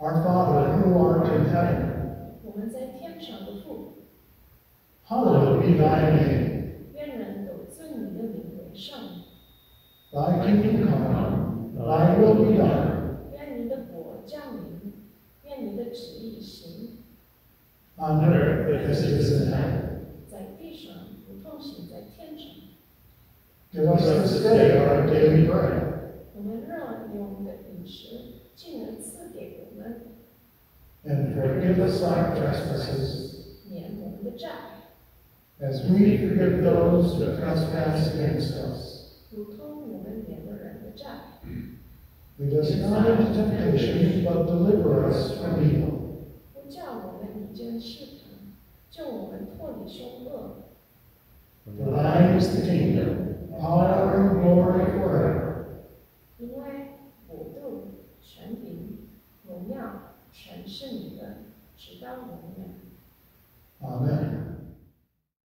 Our Father who art in heaven, 我们在天上的父， hallowed be thy name. 愿人都尊你的名为圣。 Thy kingdom come, thy will be done, 愿你的国降临，愿你的旨意行， on earth as it is in heaven. 在地上如同行在天上。 Give us this day our daily bread, 我们让用的饮食尽能赐给我们， and forgive us our trespasses, 免我们的债， as we forgive those who trespass against us. 如同我们免了人的债。 Lead us not into temptation, but deliver us from evil. 不叫我们遇见试探，救我们脱离凶恶。 For thine is the kingdom, power, and glory forever. 因为国度、权柄、荣耀，全是你的，直到永远。